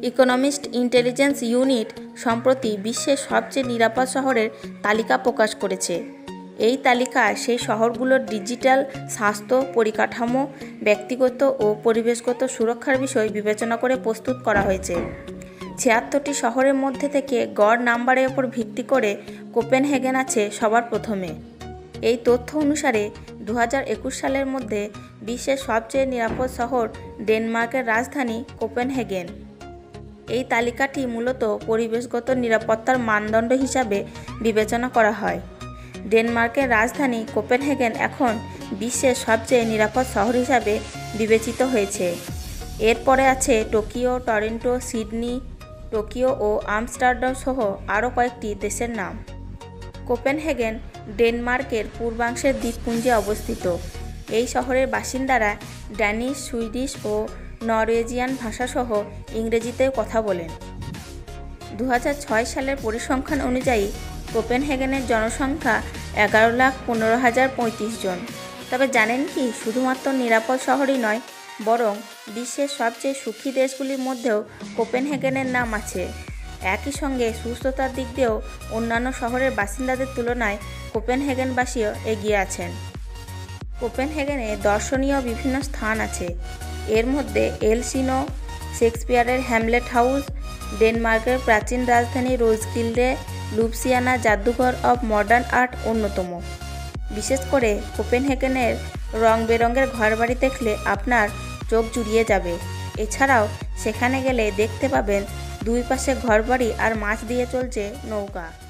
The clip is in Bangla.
ইকোনমিস্ট ইন্টেলিজেন্স ইউনিট সম্প্রতি বিশ্বের সবচেয়ে নিরাপদ শহরের তালিকা প্রকাশ করেছে। এই তালিকায় সেই শহরগুলোর ডিজিটাল, স্বাস্থ্য, পরিকাঠামো, ব্যক্তিগত ও পরিবেশগত সুরক্ষার বিষয় বিবেচনা করে প্রস্তুত করা হয়েছে। ৭৬টি শহরের মধ্যে থেকে গড় নাম্বারের ওপর ভিত্তি করে কোপেনহেগেন আছে সবার প্রথমে। এই তথ্য অনুসারে ২০২১ সালের মধ্যে বিশ্বের সবচেয়ে নিরাপদ শহর ডেনমার্কের রাজধানী কোপেনহেগেন। এই তালিকাটি মূলত পরিবেশগত নিরাপত্তার মানদণ্ড হিসাবে বিবেচনা করা হয়। ডেনমার্কের রাজধানী কোপেনহেগেন এখন বিশ্বের সবচেয়ে নিরাপদ শহর হিসাবে বিবেচিত হয়েছে। এরপরে আছে টোকিও, টরন্টো, সিডনি, টোকিও ও আমস্টারডাম সহ আরও কয়েকটি দেশের নাম। কোপেনহেগেন ডেনমার্কের পূর্বাংশের দ্বীপপুঞ্জে অবস্থিত। এই শহরের বাসিন্দারা ড্যানিশ, সুইডিশ ও নরওয়েজিয়ান ভাষাসহ ইংরেজিতেও কথা বলেন। ২০০৬ সালের পরিসংখ্যান অনুযায়ী কোপেনহেগেনের জনসংখ্যা ১১,১৫,০৩৫ জন। তবে জানেন কি, শুধুমাত্র নিরাপদ শহরই নয়, বরং বিশ্বের সবচেয়ে সুখী দেশগুলির মধ্যেও কোপেনহেগেনের নাম আছে। একই সঙ্গে সুস্থতার দিক দিয়েও অন্যান্য শহরের বাসিন্দাদের তুলনায় কোপেনহেগেনবাসীও এগিয়ে আছেন। কোপেনহেগেনে দর্শনীয় বিভিন্ন স্থান আছে। এর মধ্যে এলসিনো, শেক্সপিয়ারের হ্যামলেট হাউস, ডেনমার্কের প্রাচীন রাজধানী রোজগিল্ডে, লুবসিয়ানা জাদুঘর অব মডার্ন আর্ট অন্যতম। বিশেষ করে কোপেনহেগেনের রং বেরঙের ঘরবাড়ি দেখলে আপনার চোখ জুড়িয়ে যাবে। এছাড়াও সেখানে গেলে দেখতে পাবেন দুই পাশে ঘরবাড়ি আর মাছ দিয়ে চলছে নৌকা।